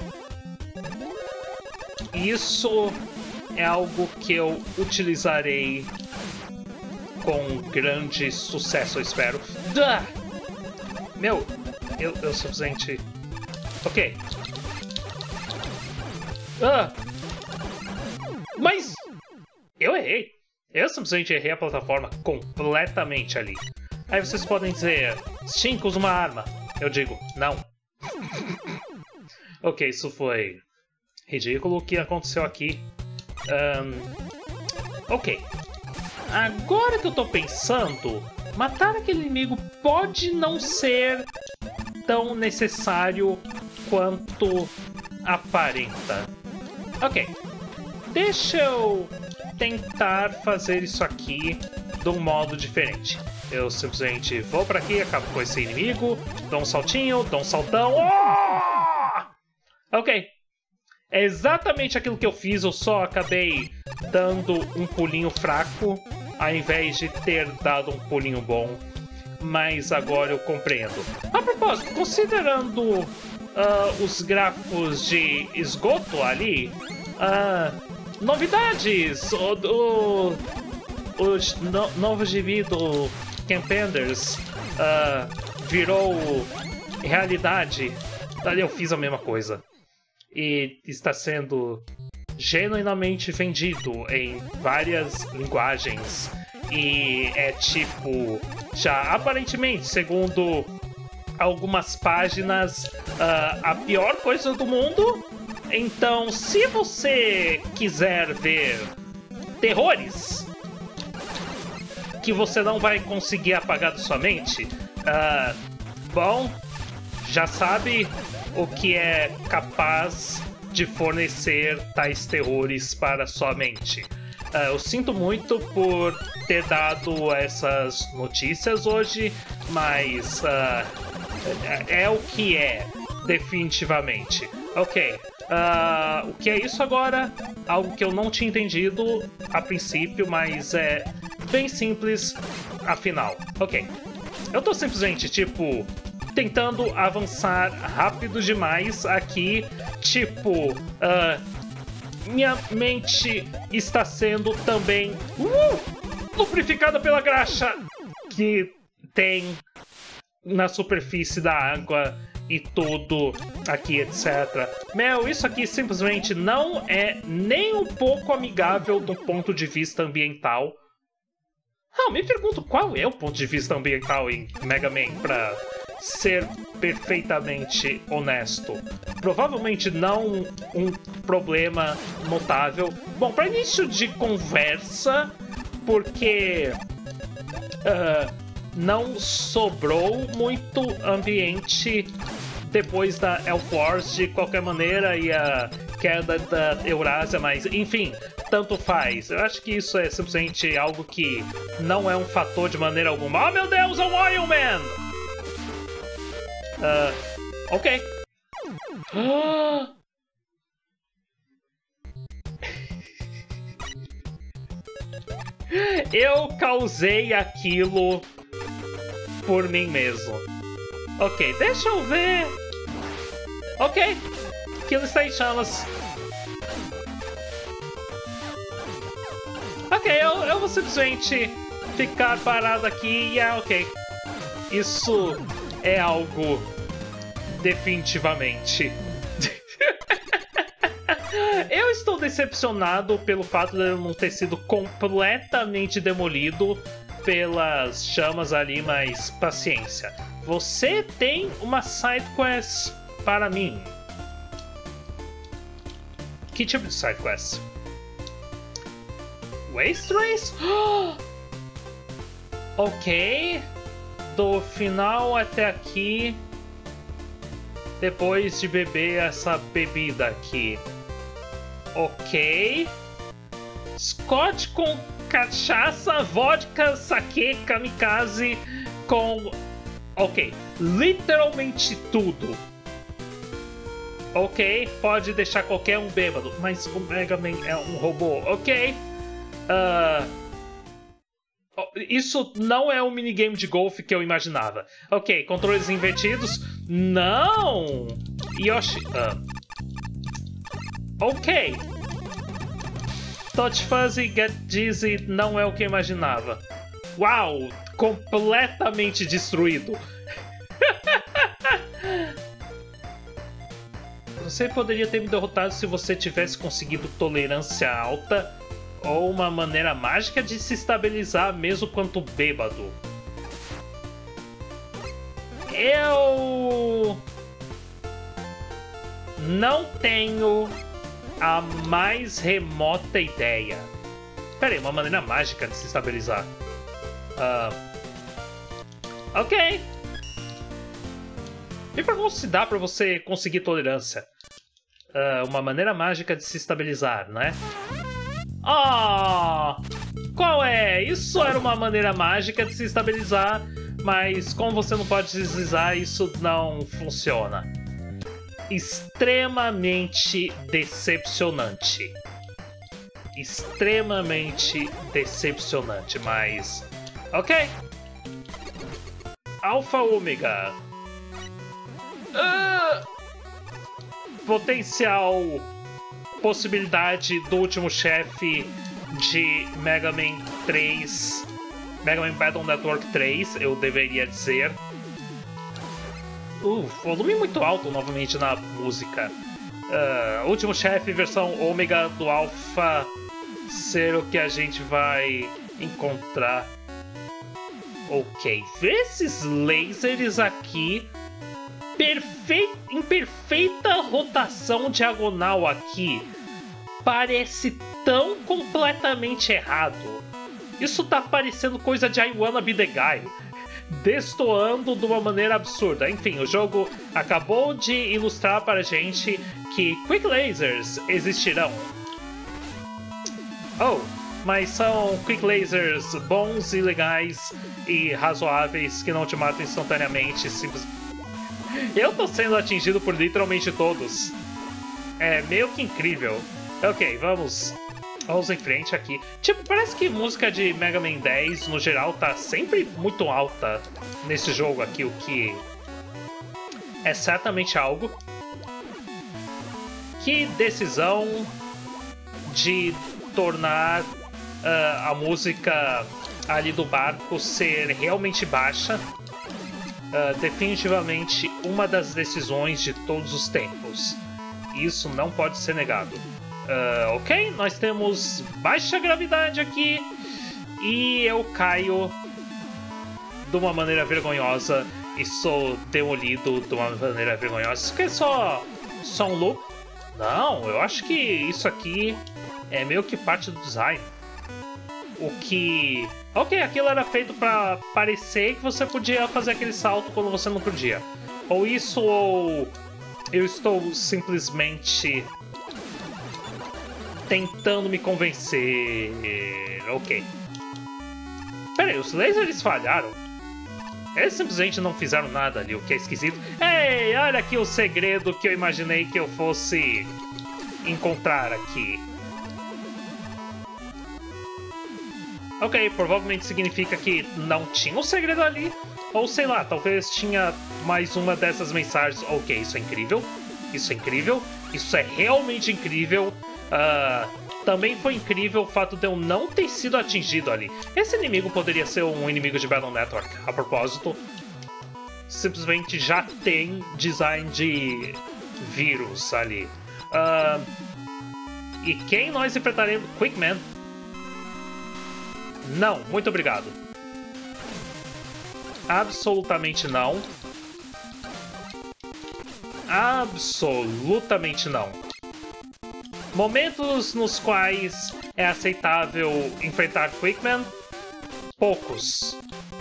A: Isso é algo que eu utilizarei com grande sucesso, eu espero. Ah! Meu, eu, eu simplesmente... Ok. Ah! Mas... Eu errei. Eu simplesmente errei a plataforma completamente ali. Aí vocês podem dizer, Stink, usa uma arma. Eu digo, não. Ok, isso foi ridículo o que aconteceu aqui. Um, ok. Agora que eu tô pensando, matar aquele inimigo pode não ser tão necessário quanto aparenta. Ok. Deixa eu tentar fazer isso aqui de um modo diferente. Eu simplesmente vou pra aqui, acabo com esse inimigo, dou um saltinho, dou um saltão. Oh! Ok. É exatamente aquilo que eu fiz, eu só acabei dando um pulinho fraco, ao invés de ter dado um pulinho bom. Mas agora eu compreendo. A propósito, considerando uh, os gráficos de esgoto ali, uh, novidades! O, o, o no, novo gibi do Campenders uh, virou realidade. Ali eu fiz a mesma coisa. E está sendo genuinamente vendido em várias linguagens. E é tipo... Já aparentemente, segundo algumas páginas, uh, a pior coisa do mundo. Então, se você quiser ver terrores que você não vai conseguir apagar da sua mente, uh, bom, já sabe o que é capaz de fornecer tais terrores para sua mente. Uh, eu sinto muito por ter dado essas notícias hoje, mas uh, é, é o que é, definitivamente. Ok, uh, o que é isso agora? Algo que eu não tinha entendido a princípio, mas é bem simples, afinal. Ok, eu tô simplesmente, tipo, tentando avançar rápido demais aqui, tipo, uh, minha mente está sendo também uh, lubrificada pela graxa que tem na superfície da água e tudo aqui, etcétera. Meu, isso aqui simplesmente não é nem um pouco amigável do ponto de vista ambiental. Ah, eu me pergunto qual é o ponto de vista ambiental em Mega Man, pra ser perfeitamente honesto. Provavelmente não um problema notável. Bom, para início de conversa, porque uh, não sobrou muito ambiente depois da Elf Wars de qualquer maneira e a queda da Eurásia, mas enfim, tanto faz. Eu acho que isso é simplesmente algo que não é um fator de maneira alguma. Oh meu Deus, é um Oil Man! Uh, ok. Eu causei aquilo por mim mesmo. Ok, deixa eu ver. Ok, aquilo está em chamas. Ok, eu, eu vou simplesmente ficar parado aqui e é ok. Isso é algo definitivamente. Eu estou decepcionado pelo fato de ele não ter sido completamente demolido pelas chamas ali, mas paciência. Você tem uma side quest para mim. Que tipo de side quest? Waste Race? Ok. Do final até aqui, depois de beber essa bebida aqui. Ok. Scotch com cachaça, vodka, sake, kamikaze com... Ok. Literalmente tudo. Ok. Pode deixar qualquer um bêbado. Mas o Mega Man é um robô. Ok. Uh... Isso não é um minigame de golfe que eu imaginava. Ok, controles invertidos. Não! Yoshi... Uh. Ok. Touch Fuzzy, Get Dizzy não é o que eu imaginava. Uau! Completamente destruído. Você poderia ter me derrotado se você tivesse conseguido tolerância alta ou uma maneira mágica de se estabilizar mesmo quanto bêbado. Eu não tenho a mais remota ideia. Pera aí, uma maneira mágica de se estabilizar. Uh, ok. Me pergunto se dá pra você conseguir tolerância. Uh, uma maneira mágica de se estabilizar, né? Ah, oh, qual é? Isso era uma maneira mágica de se estabilizar, mas como você não pode deslizar, isso não funciona. Extremamente decepcionante. Extremamente decepcionante, mas... Ok. Alpha Omega. Uh, potencial... possibilidade do último chefe de Mega Man três, Mega Man Battle Network três, eu deveria dizer. Uh, volume muito alto novamente na música. Uh, último chefe, versão Ômega do Alpha, ser o que a gente vai encontrar. Ok, vê esses lasers aqui. Perfe... em perfeita rotação diagonal aqui. Parece tão completamente errado. Isso tá parecendo coisa de I Wanna Be The Guy. Destoando de uma maneira absurda. Enfim, o jogo acabou de ilustrar para a gente que Quick Lasers existirão. Oh, mas são Quick Lasers bons e legais e razoáveis que não te matam instantaneamente, simplesmente. Eu tô sendo atingido por literalmente todos. É meio que incrível. Ok, vamos. Vamos em frente aqui. Tipo, parece que música de Mega Man dez, no geral, tá sempre muito alta nesse jogo aqui, o que é certamente algo. Que decisão de tornar uh, a música ali do barco ser realmente baixa. Uh, definitivamente uma das decisões de todos os tempos. Isso não pode ser negado. Uh, ok, nós temos baixa gravidade aqui e eu caio de uma maneira vergonhosa e sou demolido de uma maneira vergonhosa. Isso aqui é só, só um loop? Não, eu acho que isso aqui é meio que parte do design. O que... Ok, aquilo era feito pra parecer que você podia fazer aquele salto quando você não podia. Ou isso, ou eu estou simplesmente tentando me convencer. Ok. Pera aí, os lasers falharam? Eles simplesmente não fizeram nada ali, o que é esquisito. Ei, olha aqui o segredo que eu imaginei que eu fosse encontrar aqui. Ok, provavelmente significa que não tinha um segredo ali. Ou sei lá, talvez tinha mais uma dessas mensagens. Ok, isso é incrível. Isso é incrível. Isso é realmente incrível. Uh, também foi incrível o fato de eu não ter sido atingido ali. Esse inimigo poderia ser um inimigo de Battle Network. A propósito, simplesmente já tem design de vírus ali. Uh, e quem nós enfrentaremos? Quickman. Não, muito obrigado. Absolutamente não. Absolutamente não. Momentos nos quais é aceitável enfrentar Quickman, poucos.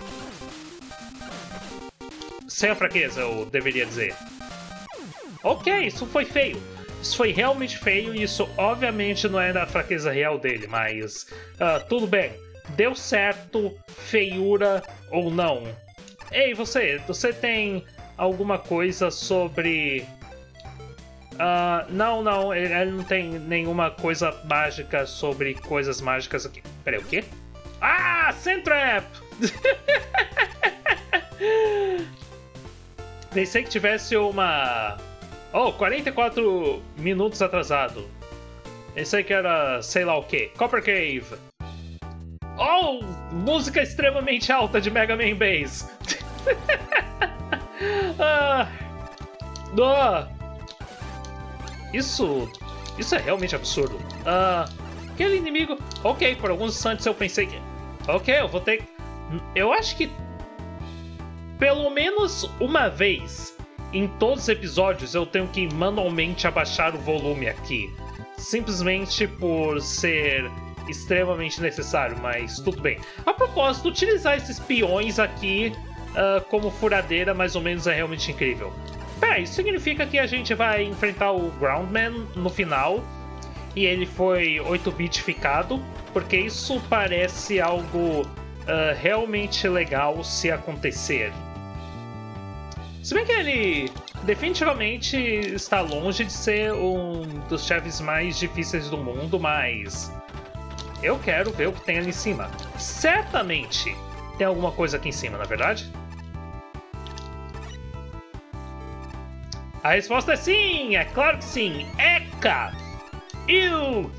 A: Sem a fraqueza, eu deveria dizer. Ok, isso foi feio. Isso foi realmente feio e isso obviamente não era a fraqueza real dele, mas uh, tudo bem. Deu certo, feiura ou não. Ei, você, você tem alguma coisa sobre... Uh, não, não, ele, ele não tem nenhuma coisa mágica sobre coisas mágicas aqui. Peraí, o quê? Ah, Sandtrap! Pensei que tivesse uma... Oh, quarenta e quatro minutos atrasado. Pensei que era sei lá o quê. Copper Cave. Oh, música extremamente alta de Mega Man Bass. ah, oh. Isso... Isso é realmente absurdo. Ah, aquele inimigo... Ok, por alguns instantes eu pensei que... Ok, eu vou ter... Eu acho que... Pelo menos uma vez em todos os episódios eu tenho que manualmente abaixar o volume aqui. Simplesmente por ser extremamente necessário, mas tudo bem. A propósito, utilizar esses peões aqui uh, como furadeira mais ou menos é realmente incrível. Pera, isso significa que a gente vai enfrentar o Groundman no final e ele foi oito bitificado, porque isso parece algo uh, realmente legal se acontecer. Se bem que ele definitivamente está longe de ser um dos chefes mais difíceis do mundo, mas eu quero ver o que tem ali em cima. Certamente tem alguma coisa aqui em cima, na verdade? A resposta é sim! É claro que sim! Eca! Ew!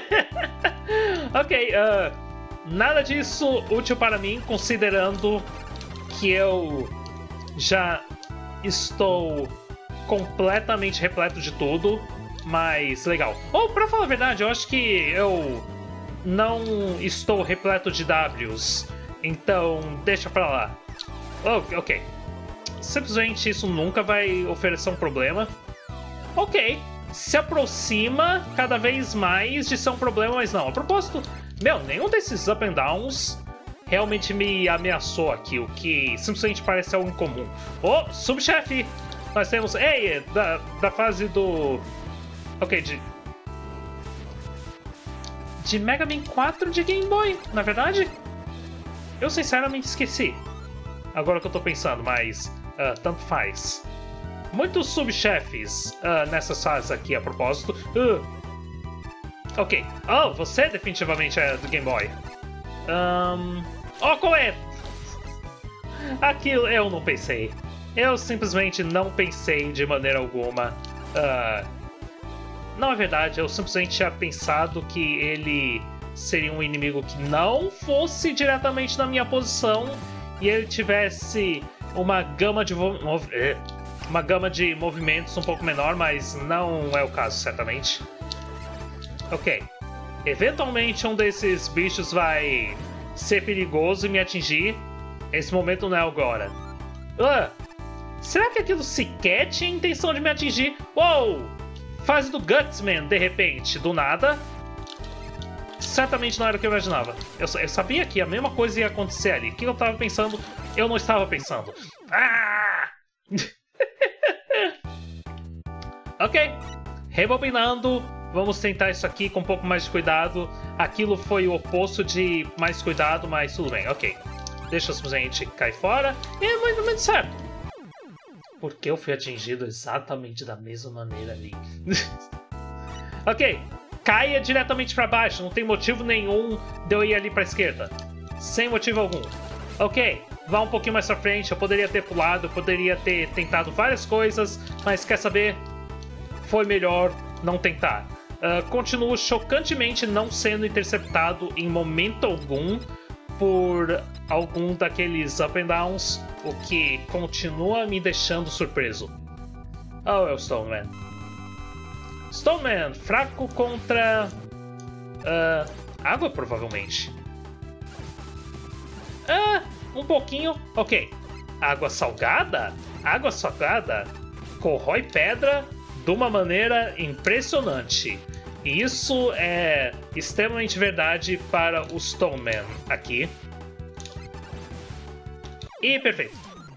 A: Ok, uh, nada disso útil para mim, considerando que eu já estou completamente repleto de tudo, mas legal. Oh, pra falar a verdade, eu acho que eu não estou repleto de Ws, então deixa pra lá. Oh, ok. Simplesmente isso nunca vai oferecer um problema. Ok, se aproxima cada vez mais de ser um problema, mas não. A propósito, meu, nenhum desses up and downs realmente me ameaçou aqui, o que simplesmente parece algo incomum. Oh, subchefe! Nós temos... Ei, da, da fase do... Ok, de... De Mega Man quatro de Game Boy, na verdade? Eu sinceramente esqueci. Agora que eu tô pensando, mas... Uh, tanto faz. Muitos subchefes uh, nessas fases aqui, a propósito. Uh. Ok. Oh, você definitivamente é do Game Boy. Um... Oh, qual é? Aquilo eu não pensei. Eu simplesmente não pensei de maneira alguma uh, Não é verdade, eu simplesmente tinha pensado que ele seria um inimigo que não fosse diretamente na minha posição e ele tivesse uma gama de uma gama de movimentos um pouco menor, mas não é o caso, certamente. Ok. Eventualmente um desses bichos vai ser perigoso e me atingir. Esse momento não é agora. Ah, será que aquilo sequer tinha intenção de me atingir? Uou! Fase do Gutsman, de repente, do nada. Certamente não era o que eu imaginava. Eu, eu sabia que a mesma coisa ia acontecer ali. O que eu tava pensando, eu não estava pensando. Ah! Ok. Rebobinando. Vamos tentar isso aqui com um pouco mais de cuidado. Aquilo foi o oposto de mais cuidado, mas tudo bem. Ok. Deixa eu simplesmente cair fora. E é mais ou menos certo. Porque eu fui atingido exatamente da mesma maneira ali. Ok. Caia diretamente para baixo. Não tem motivo nenhum de eu ir ali para a esquerda. Sem motivo algum. Ok. Vá um pouquinho mais para frente. Eu poderia ter pulado. Eu poderia ter tentado várias coisas. Mas quer saber? Foi melhor não tentar. Uh, continuo chocantemente não sendo interceptado em momento algum por algum daqueles up and downs, o que continua me deixando surpreso. Oh, é o Stoneman. Stoneman, fraco contra... Uh, água, provavelmente. Ah, um pouquinho. Ok. Água salgada? Água salgada corrói pedra de uma maneira impressionante. E isso é extremamente verdade para o Stoneman aqui. E perfeito.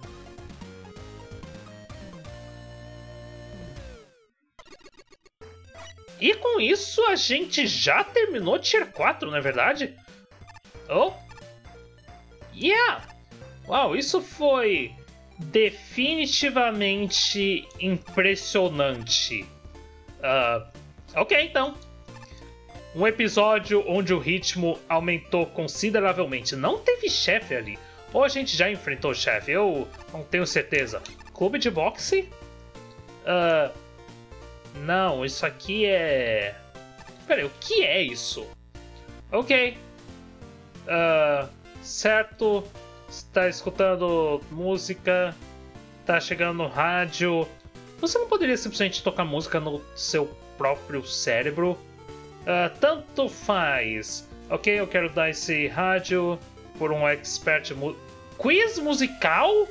A: E com isso a gente já terminou Tier quatro, não é verdade? Oh! Yeah! Uau, isso foi definitivamente impressionante. Uh, ok, então. Um episódio onde o ritmo aumentou consideravelmente. Não teve chefe ali. Ou a gente já enfrentou o chefe, eu não tenho certeza. Clube de boxe? Uh, não, isso aqui é... Peraí, o que é isso? Ok. Uh, certo. Está escutando música. Está chegando no rádio. Você não poderia simplesmente tocar música no seu próprio cérebro? Uh, tanto faz. Ok, eu quero dar esse rádio por um expert... Mu Quiz musical?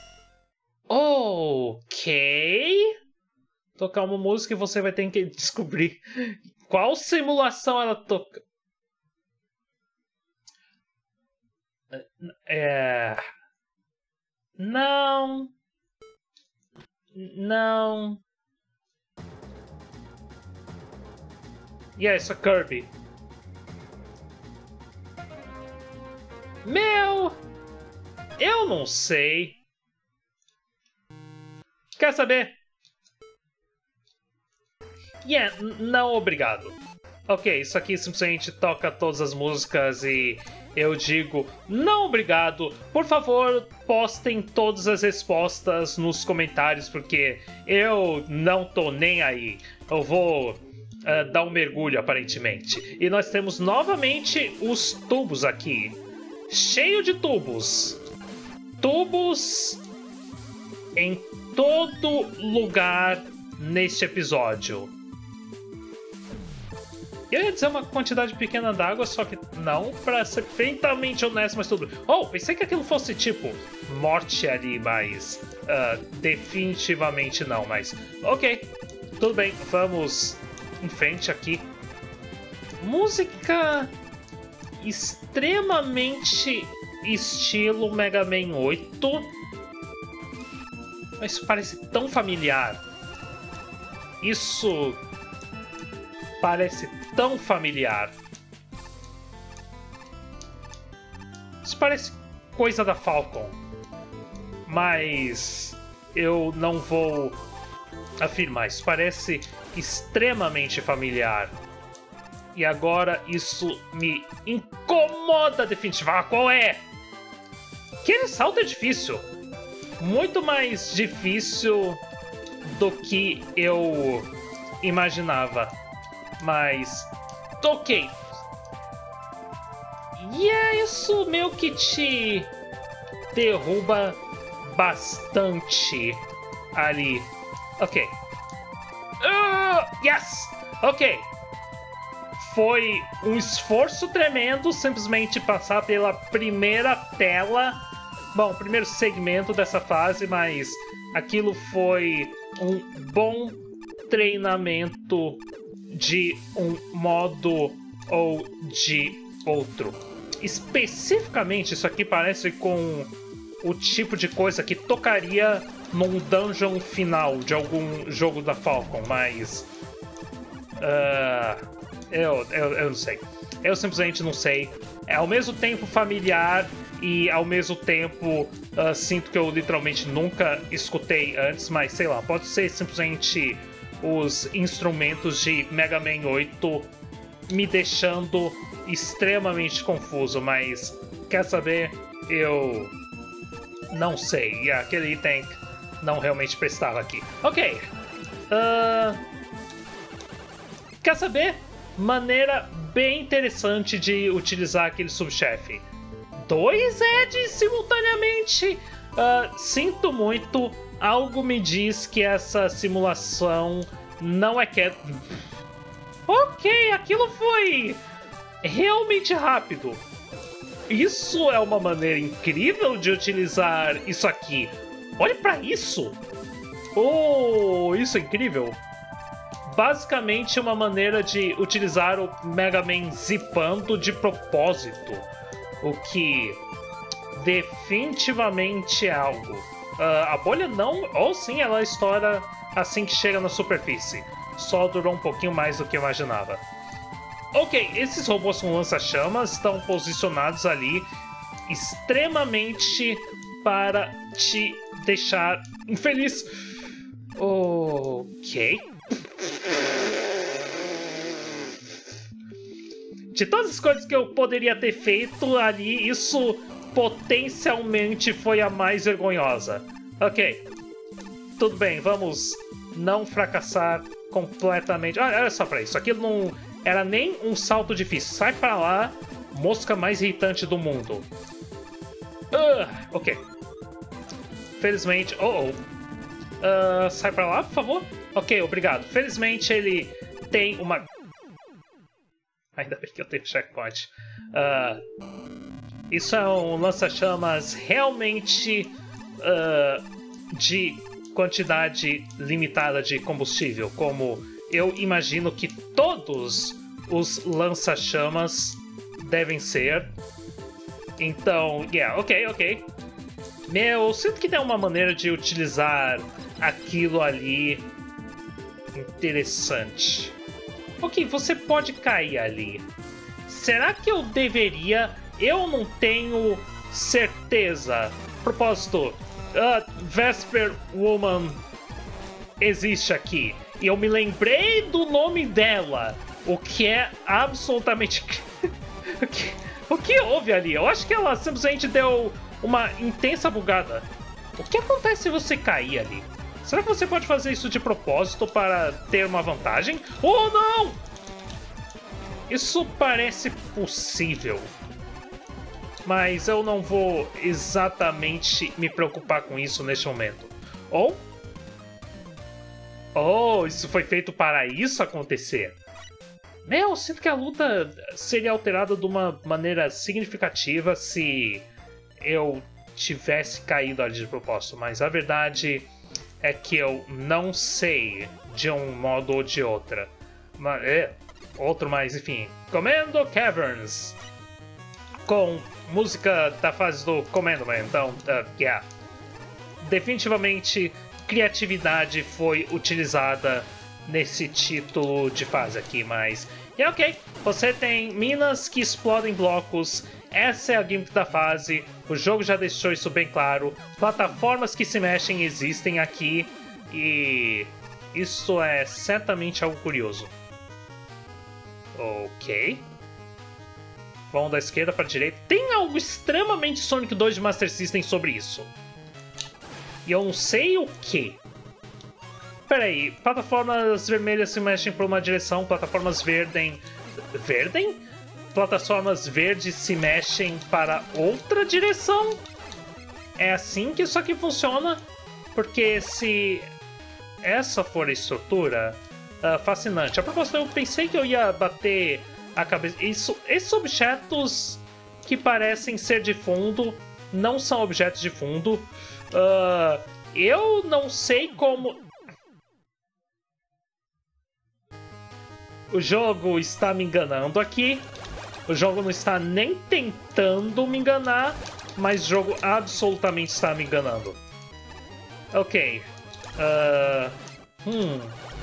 A: Ok. Tocar uma música e você vai ter que descobrir qual simulação ela toca. É... Não. Não. E é isso, Kirby. Meu, eu não sei. Quer saber? Yeah, não obrigado. Ok, isso aqui simplesmente toca todas as músicas e eu digo não obrigado. Por favor, postem todas as respostas nos comentários, porque eu não tô nem aí. Eu vou uh, dar um mergulho, aparentemente. E nós temos novamente os tubos aqui. Cheio de tubos. Tubos em todo lugar neste episódio. Eu ia dizer uma quantidade pequena d'água, só que não, pra ser perfeitamente honesto, mas tudo. Oh, pensei que aquilo fosse tipo morte ali, mas uh, definitivamente não, mas ok, tudo bem, vamos em frente aqui. Música extremamente estilo Mega Man oito, mas isso parece tão familiar. Isso parece tão familiar. Isso parece coisa da Falcon, mas eu não vou afirmar. Isso parece extremamente familiar. E agora isso me incomoda definitivamente. Ah, qual é? Aquele salto é difícil. Muito mais difícil do que eu imaginava. Mas, ok. E é isso meio que te derruba bastante ali. Ok. Uh, yes! Ok. Foi um esforço tremendo simplesmente passar pela primeira tela. Bom, primeiro segmento dessa fase, mas aquilo foi um bom treinamento de um modo ou de outro. Especificamente, isso aqui parece com o tipo de coisa que tocaria num dungeon final de algum jogo da Falcon, mas... Uh, eu, eu, eu não sei. Eu simplesmente não sei. É ao mesmo tempo familiar e ao mesmo tempo uh, sinto que eu literalmente nunca escutei antes, mas sei lá, pode ser simplesmente os instrumentos de Mega Man oito me deixando extremamente confuso, mas quer saber? Eu não sei. E yeah, aquele item não realmente prestava aqui. Ok. Uh... Quer saber? Maneira bem interessante de utilizar aquele subchefe. Dois Eds simultaneamente. Uh, sinto muito. Algo me diz que essa simulação não é que... Ok, aquilo foi realmente rápido. Isso é uma maneira incrível de utilizar isso aqui. Olha pra isso! Oh, isso é incrível! Basicamente uma maneira de utilizar o Mega Man zipando de propósito. O que definitivamente é algo. Uh, a bolha não... Ou sim, ela estoura assim que chega na superfície. Só durou um pouquinho mais do que eu imaginava. Ok, esses robôs com lança-chamas estão posicionados ali extremamente para te deixar infeliz. Ok. De todas as coisas que eu poderia ter feito ali, isso potencialmente foi a mais vergonhosa. Ok. Tudo bem, vamos não fracassar completamente. Olha, olha só pra isso. Aquilo não era nem um salto difícil. Sai pra lá, mosca mais irritante do mundo. Uh, ok. Felizmente... Oh, oh. Uh, sai pra lá, por favor. Ok, obrigado. Felizmente ele tem uma... Ainda bem que eu tenho checkpoint. Uh, isso é um lança-chamas realmente uh, de quantidade limitada de combustível, como eu imagino que todos os lança-chamas devem ser. Então, yeah, ok, ok. Meu, eu sinto que tem uma maneira de utilizar aquilo ali interessante. Ok, você pode cair ali. Será que eu deveria? Eu não tenho certeza. Propósito, uh, Vesper Woman existe aqui. E eu me lembrei do nome dela. O que é absolutamente... o, que... o que houve ali? Eu acho que ela simplesmente deu uma intensa bugada. O que acontece se você cair ali? Será que você pode fazer isso de propósito para ter uma vantagem? Oh, não! Isso parece possível. Mas eu não vou exatamente me preocupar com isso neste momento. Ou... Oh, isso foi feito para isso acontecer. Meu, eu sinto que a luta seria alterada de uma maneira significativa se eu tivesse caído ali de propósito. Mas a verdade é que eu não sei de um modo ou de outra. Mas, é, outro, mas enfim. Commando Caverns. Com música da fase do Commando Man. Então, uh, yeah. Definitivamente, criatividade foi utilizada nesse título de fase aqui, mas... E yeah, ok, você tem minas que explodem blocos, essa é a gimmick da fase, o jogo já deixou isso bem claro, plataformas que se mexem existem aqui, e isso é certamente algo curioso. Ok. Vamos da esquerda para a direita. Tem algo extremamente Sonic dois de Master System sobre isso. E eu não sei o que. Peraí, plataformas vermelhas se mexem por uma direção, plataformas verdem... Verdem? Plataformas verdes se mexem para outra direção? É assim que isso aqui funciona? Porque se essa for a estrutura, uh, fascinante. A propósito, eu pensei que eu ia bater a cabeça... Isso, esses objetos que parecem ser de fundo não são objetos de fundo. Uh, eu não sei como... O jogo está me enganando aqui. O jogo não está nem tentando me enganar, mas o jogo absolutamente está me enganando. Ok. Uh, hum.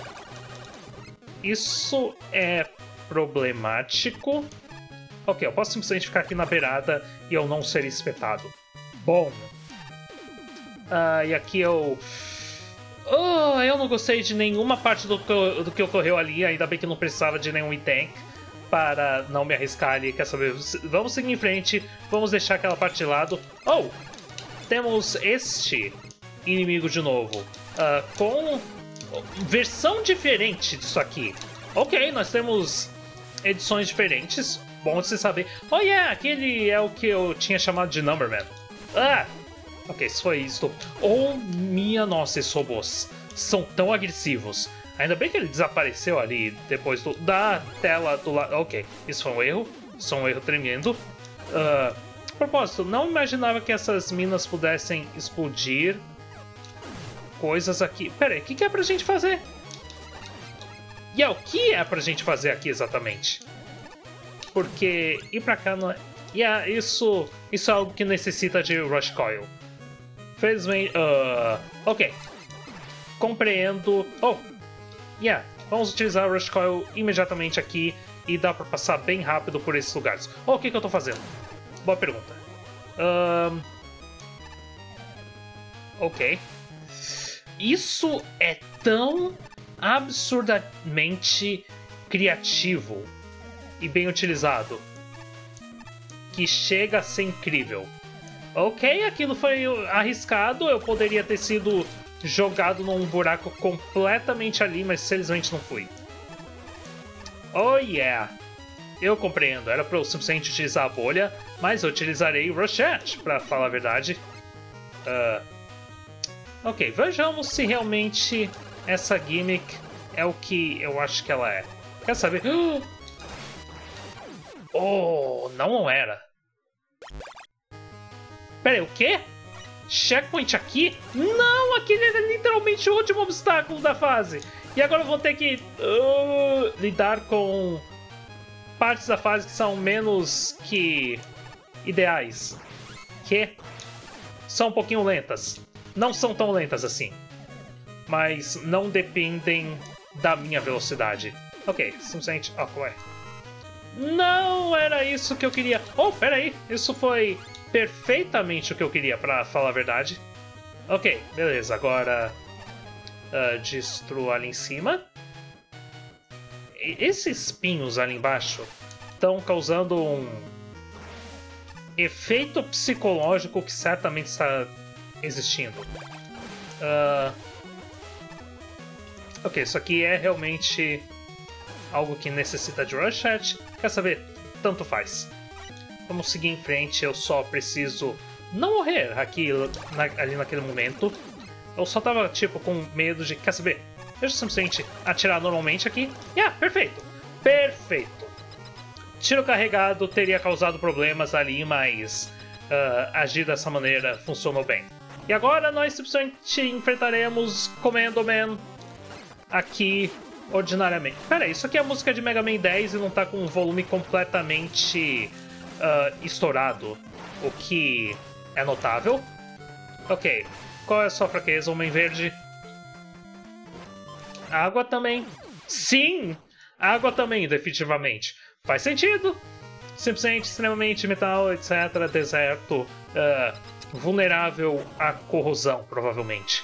A: Isso é problemático. Ok, eu posso simplesmente ficar aqui na beirada e eu não ser espetado. Bom. Uh, e aqui eu... Oh, eu não gostei de nenhuma parte do que, do que ocorreu ali. Ainda bem que não precisava de nenhum item para não me arriscar ali. Quer saber? Vamos seguir em frente. Vamos deixar aquela parte de lado. Oh! Temos este inimigo de novo. Uh, com versão diferente disso aqui. Ok, nós temos edições diferentes. Bom de se saber. Oh yeah, aquele é o que eu tinha chamado de Numberman. Ah! Ok, isso foi isso. Oh, minha nossa, esses robôs são tão agressivos. Ainda bem que ele desapareceu ali depois do, da tela do lado. Ok, isso foi um erro. Isso foi um erro tremendo. Uh, a propósito, não imaginava que essas minas pudessem explodir coisas aqui. Pera aí, o que, que é pra gente fazer? E yeah, o que é pra gente fazer aqui exatamente? Porque ir pra cá não é... Yeah, isso, isso é algo que necessita de Rush Coil. Felizmente... Uh, ok. Compreendo... Oh! Yeah, vamos utilizar o Rush Coil imediatamente aqui e dá pra passar bem rápido por esses lugares. Oh, o que, que eu tô fazendo? Boa pergunta. Um, ok. Isso é tão absurdamente criativo e bem utilizado que chega a ser incrível. Ok, aquilo foi arriscado, eu poderia ter sido jogado num buraco completamente ali, mas felizmente não fui. Oh yeah! Eu compreendo, era pra eu simplesmente utilizar a bolha, mas eu utilizarei o Rochette, pra falar a verdade. Uh, ok, vejamos se realmente essa gimmick é o que eu acho que ela é. Quer saber? Oh, não era. Pera aí, o quê? Checkpoint aqui? Não, aquele era literalmente o último obstáculo da fase. E agora eu vou ter que uh, lidar com partes da fase que são menos que ideais. Que são um pouquinho lentas. Não são tão lentas assim. Mas não dependem da minha velocidade. Ok, simplesmente... Oh, qual é? Não era isso que eu queria. Oh, pera aí. Isso foi... perfeitamente o que eu queria, pra falar a verdade. Ok, beleza. Agora uh, destruo ali em cima. E esses pinhos ali embaixo estão causando um efeito psicológico que certamente está existindo. Uh, ok, isso aqui é realmente algo que necessita de Rushette. Quer saber? Tanto faz. Vamos seguir em frente, eu só preciso não morrer aqui, na, ali naquele momento. Eu só tava, tipo, com medo de... Quer saber? Deixa eu simplesmente atirar normalmente aqui. Yeah, perfeito! Perfeito! Tiro carregado teria causado problemas ali, mas uh, agir dessa maneira funcionou bem. E agora nós simplesmente enfrentaremos Commando Man aqui ordinariamente. Pera aí, isso aqui é a música de Mega Man dez e não tá com um volume completamente... Uh, estourado, o que é notável. Ok, qual é a sua fraqueza, Homem Verde? Água também. Sim! Água também, definitivamente. Faz sentido. Simplesmente, extremamente metal, etcétera. Deserto, uh, vulnerável à corrosão, provavelmente.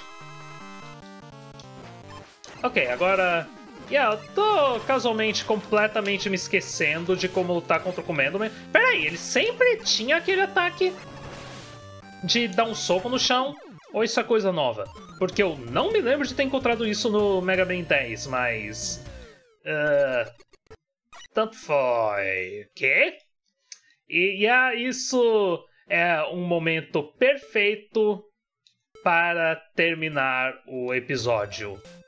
A: Ok, agora... Yeah, eu tô casualmente completamente me esquecendo de como lutar contra o Commando Man. Pera aí, ele sempre tinha aquele ataque de dar um soco no chão. Ou isso é coisa nova? Porque eu não me lembro de ter encontrado isso no Mega Man dez, mas... Uh, tanto foi... Quê? E, e ah, isso é um momento perfeito para terminar o episódio.